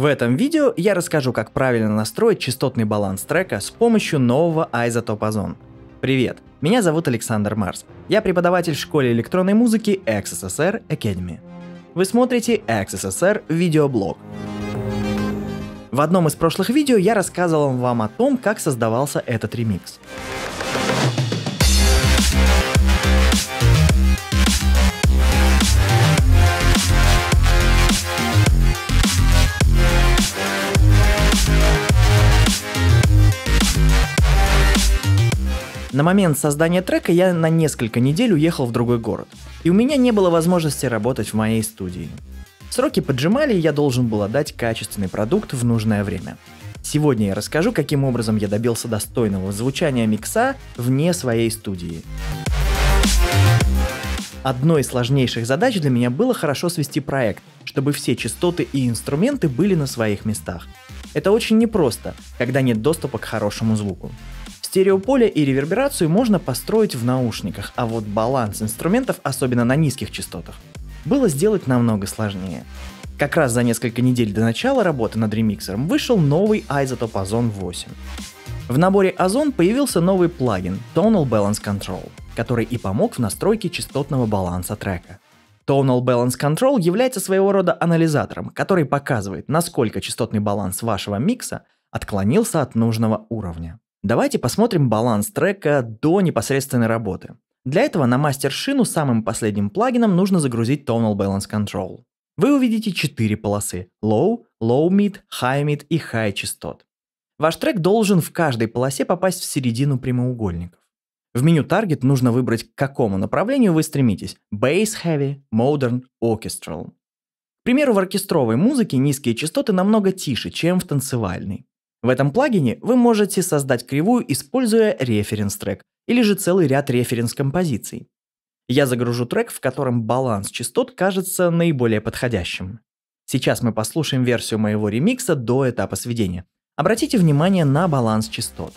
В этом видео я расскажу, как правильно настроить частотный баланс трека с помощью нового Isotope Ozone. Привет, меня зовут Александр Марс. Я преподаватель в школе электронной музыки XSSR Academy. Вы смотрите XSSR видеоблог. В одном из прошлых видео я рассказывал вам о том, как создавался этот ремикс. На момент создания трека я на несколько недель уехал в другой город, и у меня не было возможности работать в моей студии. Сроки поджимали, и я должен был отдать качественный продукт в нужное время. Сегодня я расскажу, каким образом я добился достойного звучания микса вне своей студии. Одной из сложнейших задач для меня было хорошо свести проект, чтобы все частоты и инструменты были на своих местах. Это очень непросто, когда нет доступа к хорошему звуку. Стереополе и реверберацию можно построить в наушниках, а вот баланс инструментов, особенно на низких частотах, было сделать намного сложнее. Как раз за несколько недель до начала работы над ремиксером вышел новый Isotope Ozone 8. В наборе Ozone появился новый плагин Tonal Balance Control, который и помог в настройке частотного баланса трека. Tonal Balance Control является своего рода анализатором, который показывает, насколько частотный баланс вашего микса отклонился от нужного уровня. Давайте посмотрим баланс трека до непосредственной работы. Для этого на мастер-шину самым последним плагином нужно загрузить Tonal Balance Control. Вы увидите 4 полосы – Low, Low Mid, High Mid и High частот. Ваш трек должен в каждой полосе попасть в середину прямоугольников. В меню Target нужно выбрать, к какому направлению вы стремитесь – Bass Heavy, Modern, Orchestral. К примеру, в оркестровой музыке низкие частоты намного тише, чем в танцевальной. В этом плагине вы можете создать кривую, используя референс-трек или же целый ряд референс-композиций. Я загружу трек, в котором баланс частот кажется наиболее подходящим. Сейчас мы послушаем версию моего ремикса до этапа сведения. Обратите внимание на баланс частот.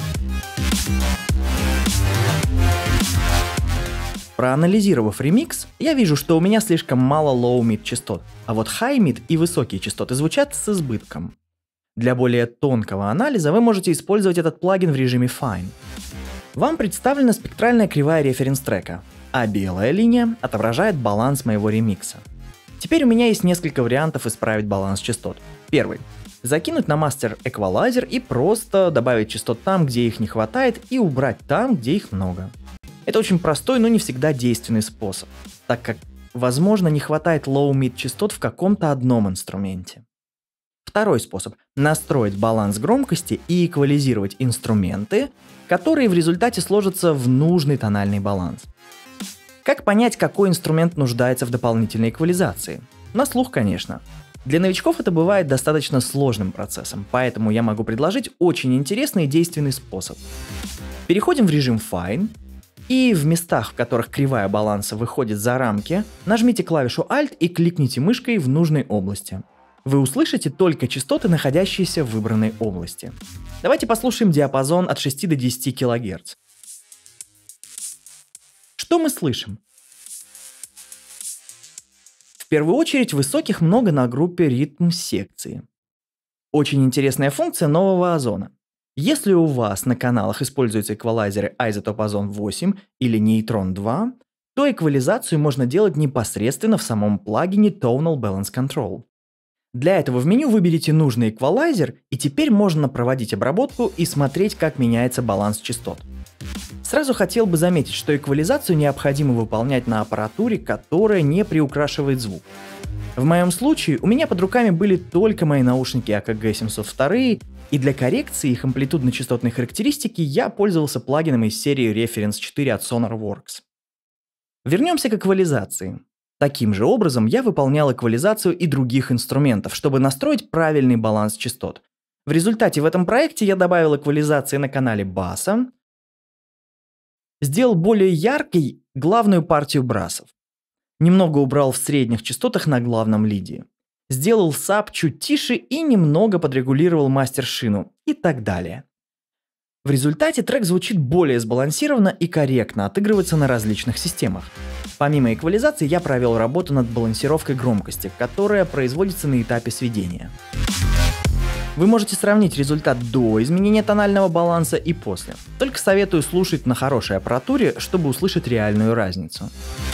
Проанализировав ремикс, я вижу, что у меня слишком мало low-mid частот, а вот high-mid и высокие частоты звучат с избытком. Для более тонкого анализа вы можете использовать этот плагин в режиме Fine. Вам представлена спектральная кривая референс-трека, а белая линия отображает баланс моего ремикса. Теперь у меня есть несколько вариантов исправить баланс частот. Первый. Закинуть на мастер эквалайзер и просто добавить частот там, где их не хватает, и убрать там, где их много. Это очень простой, но не всегда действенный способ, так как, возможно, не хватает low-mid частот в каком-то одном инструменте. Второй способ – настроить баланс громкости и эквализировать инструменты, которые в результате сложатся в нужный тональный баланс. Как понять, какой инструмент нуждается в дополнительной эквализации? На слух, конечно. Для новичков это бывает достаточно сложным процессом, поэтому я могу предложить очень интересный и действенный способ. Переходим в режим Fine, и в местах, в которых кривая баланса выходит за рамки, нажмите клавишу Alt и кликните мышкой в нужной области. Вы услышите только частоты, находящиеся в выбранной области. Давайте послушаем диапазон от 6 до 10 кГц. Что мы слышим? В первую очередь высоких много на группе ритм секции. Очень интересная функция нового озона. Если у вас на каналах используются эквалайзеры Isotope Ozone 8 или Neutron 2, то эквализацию можно делать непосредственно в самом плагине Tonal Balance Control. Для этого в меню выберите нужный эквалайзер, и теперь можно проводить обработку и смотреть, как меняется баланс частот. Сразу хотел бы заметить, что эквализацию необходимо выполнять на аппаратуре, которая не приукрашивает звук. В моем случае у меня под руками были только мои наушники AKG 702, и для коррекции их амплитудно-частотной характеристики я пользовался плагином из серии Reference 4 от SonarWorks. Вернемся к эквализации. Таким же образом я выполнял эквализацию и других инструментов, чтобы настроить правильный баланс частот. В результате в этом проекте я добавил эквализации на канале баса, сделал более яркой главную партию брасов, немного убрал в средних частотах на главном лиде, сделал саб чуть тише и немного подрегулировал мастер-шину и так далее. В результате трек звучит более сбалансированно и корректно отыгрывается на различных системах. Помимо эквализации я провел работу над балансировкой громкости, которая производится на этапе сведения. Вы можете сравнить результат до изменения тонального баланса и после. Только советую слушать на хорошей аппаратуре, чтобы услышать реальную разницу.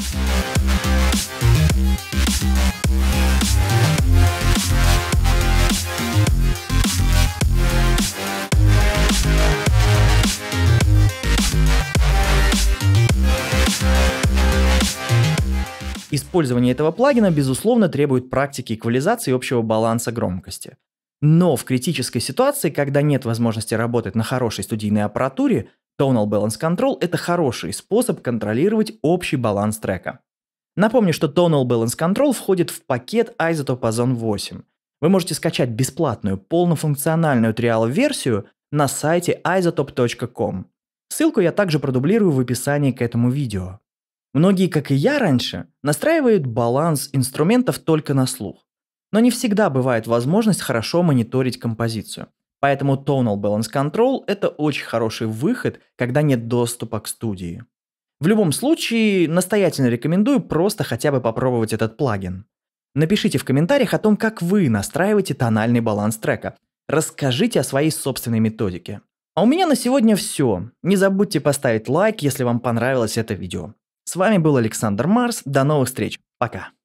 Использование этого плагина, безусловно, требует практики эквализации общего баланса громкости. Но в критической ситуации, когда нет возможности работать на хорошей студийной аппаратуре, Tonal Balance Control – это хороший способ контролировать общий баланс трека. Напомню, что Tonal Balance Control входит в пакет Isotope Ozone 8. Вы можете скачать бесплатную полнофункциональную триал-версию на сайте isotope.com. Ссылку я также продублирую в описании к этому видео. Многие, как и я раньше, настраивают баланс инструментов только на слух. Но не всегда бывает возможность хорошо мониторить композицию. Поэтому Tonal Balance Control – это очень хороший выход, когда нет доступа к студии. В любом случае, настоятельно рекомендую просто хотя бы попробовать этот плагин. Напишите в комментариях о том, как вы настраиваете тональный баланс трека. Расскажите о своей собственной методике. А у меня на сегодня все. Не забудьте поставить лайк, если вам понравилось это видео. С вами был Александр Марс. До новых встреч. Пока.